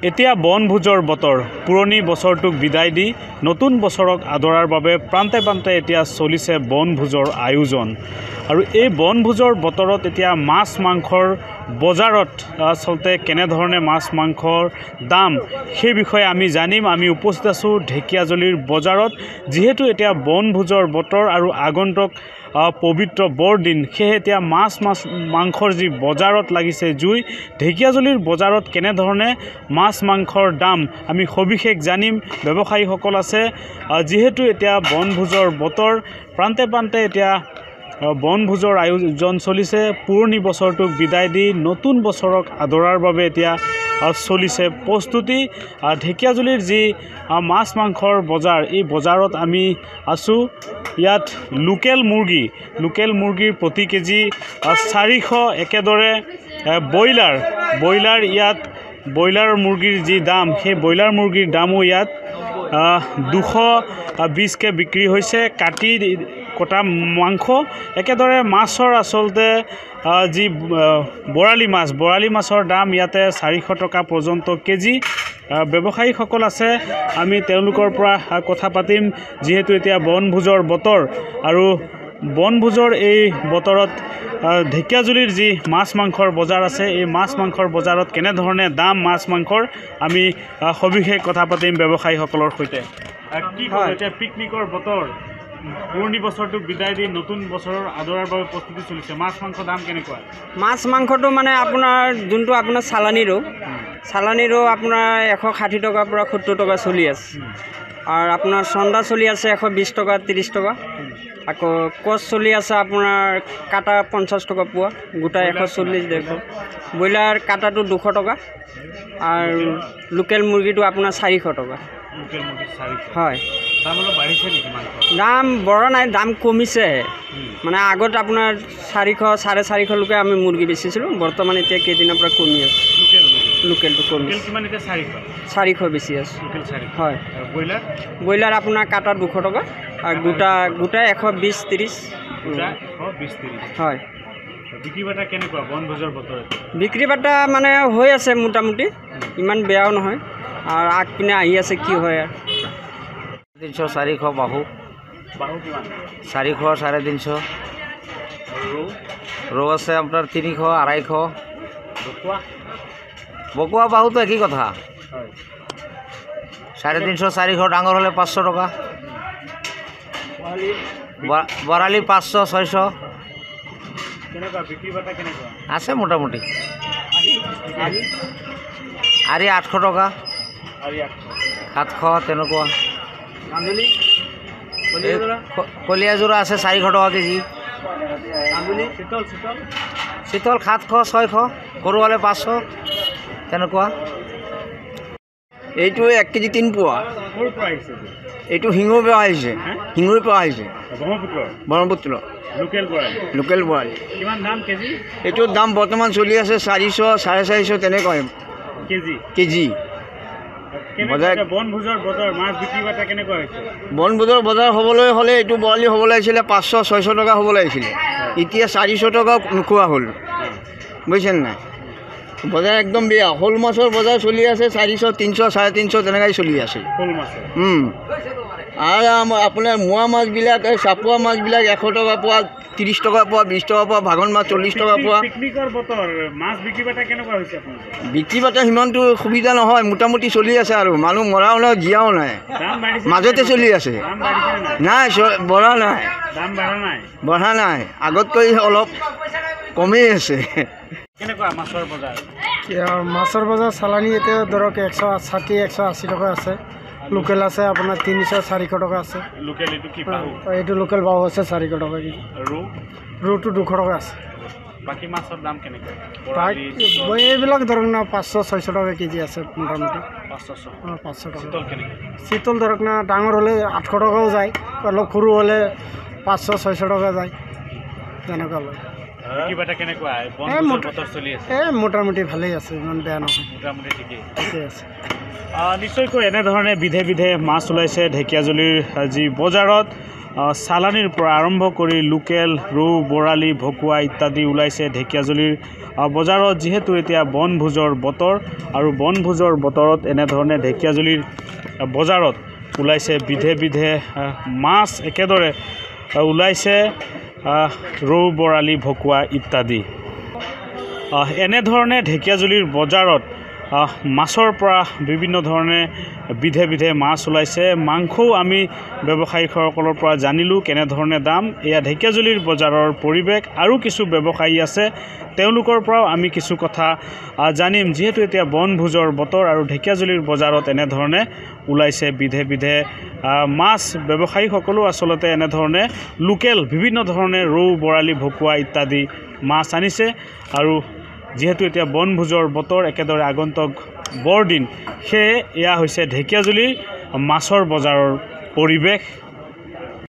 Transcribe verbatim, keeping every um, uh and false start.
এতিয়া বনভোজৰ বতৰ পুৰণি বছৰটোক বিদায় দি নতুন বছৰক আদৰাৰ বাবে প্ৰান্তে প্ৰান্তে এতিয়া চলিছে বনভোজৰ আয়োজন আৰু এই বনভোজৰ বতৰত এতিয়া মাছ মাংসৰ বজাৰত আচলতে কেনেধৰণে মাছ মাংসৰ দাম সেই বিষয়ে আমি জানিম। আমি উপস্থিত আছোঁ ঢেকিয়াজুলিৰ বজাৰত, যিহেতু এতিয়া বনভোজৰ বতৰ আৰু আগন্তুক পবিত্ৰ বৰদিন, সেয়ে এতিয়া মাছ মাছ মাংসৰ যি বজাৰত লাগিছে জুই, ঢেকিয়াজুলিৰ বজাৰত কেনেধৰণে মাছ মাংসৰ দাম আমি সবিশেষ জানিম। ব্যৱসায়ীসকল আছে, যিহেতু এতিয়া বনভোজৰ বতৰ, প্ৰান্তে প্ৰান্তে এতিয়া বনভোজৰ আয়োজন চলিছে। পুৰণি বছৰটোক বিদায় দি নতুন বছৰক আদৰাৰ বাবে এতিয়া চলিছে প্ৰস্তুতি। ঢেকিয়াজুলিৰ যি মাছ মাংসৰ বজাৰ, এই বজাৰত আমি আছোঁ। ইয়াত লোকেল মুৰ্গী লোকেল মুৰ্গীৰ প্ৰতি কেজি চাৰিশ, একেদৰে ব্ৰইলাৰ ব্ৰইলাৰ ইয়াত ব্ৰইলাৰ মুৰ্গীৰ যি দাম, সেই ব্ৰইলাৰ মুৰ্গীৰ দামো ইয়াত দুশ বিছকৈ বিক্ৰী হৈছে। কাটি কটা মাংস, একেদৰে মাছৰ আচলতে যি বৰালি মাছ বৰালি মাছৰ দাম ইয়াতে চাৰিশ টকা পৰ্যন্ত কেজি। ব্যৱসায়ীসকল আছে, আমি তেওঁলোকৰ পৰা কথা পাতিম। যিহেতু এতিয়া বনভোজৰ বতৰ আৰু বনভোজৰ এই বতৰত ঢেকিয়াজুলিৰ যি মাছ মাংসৰ বজাৰ আছে, এই মাছ মাংসৰ বজাৰত কেনেধৰণে দাম মাছ মাংসৰ আমি সবিশেষ কথা পাতিম ব্যৱসায়ীসকলৰ সৈতে। কি কয় এতিয়া পিকনিকৰ বতৰ, পুৰণি বছৰটোক বিদায় দি নতুন বছৰৰ আদৰাৰ বাবে প্ৰস্তুতি চলিছে, মাছ মাংসৰ দাম কেনেকুৱা? মাছ মাংসটো মানে আপোনাৰ যোনটো আপোনাৰ চালানী ৰৌ চালানী ৰৌ আপোনাৰ এশ ষাঠি টকাৰ পৰা সত্তৰ টকা চলি আছে, আৰু আপোনাৰ চন্দা চলি আছে এশ বিছ টকা ত্ৰিছ টকা। আকৌ কচ চলি আছে আপোনাৰ কাটা পঞ্চাছ টকা পোৱা, গোটা এশ চল্লিছ ডেৰশ। ব্ৰইলাৰ কাটাটো দুশ টকা আৰু লোকেল মুৰ্গীটো আপোনাৰ চাৰিশ টকা। হয়, দাম বঢ়া নাই, দাম কমিছেহে। মানে আগত আপোনাৰ চাৰিশ চাৰে চাৰিশলৈকে আমি মুৰ্গী বেচিছিলোঁ, বৰ্তমান এতিয়া কেইদিনৰ পৰা কমি আছে। লোকেলটো কমি চাৰিশ বেছি আছে। হয়, ব্ৰইলাৰ আপোনাৰ কাটা দুশ টকা আৰু গোটা গোটা এশ বিছ ত্ৰিছ। হয়, বিক্ৰী বাটা কেনেকুৱা বনভোজৰ বতৰত? বিক্ৰী বাটা মানে হৈ আছে মোটামুটি, ইমান বেয়াও নহয়, আৰু আগপিনে আহি আছে কি হয়। আৰু তিনিশ চাৰিশ বাহু চাৰিশ চাৰে তিনিশ। ৰৌ আছে আপোনাৰ তিনিশ আঢ়াইশ। বকুৱা বাহুটো একেই কথা, চাৰে তিনিশ চাৰিশ। ডাঙৰ হ'লে পাঁচশ টকা। বৰালি পাঁচশ ছয়শ আছে মোটামুটি। আৰি আঠশ টকা, সাতশ তেনেকুৱা। কলীয়াযোৰা আছে চাৰিশ টকা কেজি। চিতল সাতশ ছয়শ, সৰু হ'লে পাঁচশ তেনেকুৱা। এইটো এক কেজি তিন পোৱা। এইটো শিঙুৰ পৰা আহিছে, শিঙুৰ পৰা আহিছে ব্ৰহ্মপুত্ৰ। লোকেল বৰালি এইটোৰ দাম বৰ্তমান চলি আছে চাৰিশ চাৰে চাৰিশ তেনেকুৱা কেজি। বনভোজৰ বজাৰ হ'বলৈ হ'লে এইটো বৰালি হ'ব লাগিছিলে পাঁচশ ছয়শ টকা হ'ব লাগিছিলে, এতিয়া চাৰিশ টকা নোখোৱা হ'ল, বুজিছেনে নাই? বজাৰ একদম বেয়া। শ'ল মাছৰ বজাৰ চলি আছে চাৰিশ তিনিশ চাৰে তিনিশ তেনেকৈ চলি আছে। আৰু আপোনাৰ মোৱা মাছবিলাক, চাপোৱা মাছবিলাক এশ টকা পোৱা, ত্ৰিছ টকা পোৱা, বিছ টকা পোৱা, ভাগন মাছ চল্লিছ টকা পোৱা। বিক্ৰী বাটা সিমানটো সুবিধা নহয়, মোটামুটি চলি আছে আৰু মানুহ মৰাও নাই জীয়াও নাই, মাজতে চলি আছে। নাই বঢ়া নাই, বঢ়া নাই, আগতকৈ অলপ কমেই আছে। মাছৰ বজাৰ চালানী এতিয়া ধৰক একশ ষাঠি একশ আশী টকা আছে। লোকেল আছে আপোনাৰ তিনিশ চাৰিশ টকা আছে। এইটো লোকেল বাহু আছে চাৰিশ টকা কেজি। ৰৌটো দুশ টকা আছে। বাকী মাছৰ দাম কেনেকুৱা? এইবিলাক ধৰক না পাঁচশ ছয়শ টকা কেজি আছে মোটামুটি। অঁ পাঁচশ টকা। চিতল ধৰক না ডাঙৰ হ'লে আঠশ টকাও যায়, অলপ সৰু হ'লে পাঁচশ ছয়শ টকা যায় তেনেকুৱা লয়। এই মোটামুটি ভালেই আছে, ইমান বেয়া নহয়, মোটামুটি ঠিকেই আছে। নিশ্চয়কৈ এনেধৰণে বিধে বিধে মাছ ওলাইছে ঢেকিয়াজুলিৰ যি বজাৰত। চালানীৰ পৰা আৰম্ভ কৰি লোকেল ৰৌ বৰালি ভকুৱা ইত্যাদি ওলাইছে ঢেকীয়াজুলিৰ বজাৰত যিহেতু এতিয়া বনভোজৰ বতৰ আৰু বনভোজৰ বতৰত এনেধৰণে ঢেকীয়াজুলিৰ বজাৰত ওলাইছে বিধে বিধে মাছ একেদৰে ওলাইছে ৰৌ বৰালি ভকুৱা ইত্যাদি এনেধৰণে ঢেকীয়াজুলিৰ বজাৰত মাছৰ পৰা বিভিন্ন ধৰণে বিধে বিধে মাছ ওলাইছে মাংসও আমি ব্যৱসায়ীসকলৰ পৰা জানিলোঁ কেনেধৰণে দাম এয়া ঢেকীয়াজুলিৰ বজাৰৰ পৰিৱেশ আৰু কিছু ব্যৱসায়ী আছে তেওঁলোকৰ পৰাও আমি কিছু কথা জানিম যিহেতু এতিয়া বনভোজৰ বতৰ আৰু ঢেকীয়াজুলিৰ বজাৰত এনেধৰণে ওলাইছে বিধে বিধে মাছ ব্যৱসায়ীসকলেও আচলতে এনেধৰণে লোকেল বিভিন্ন ধৰণে ৰৌ বৰালি ভকুৱা ইত্যাদি মাছ আনিছে আৰু যিহেতু এতিয়া বনভোজৰ বতৰ একেদৰে আগন্তুক বৰদিন সেয়ে এয়া হৈছে ঢেকীয়াজুলিৰ মাছৰ বজাৰৰ পৰিৱেশ।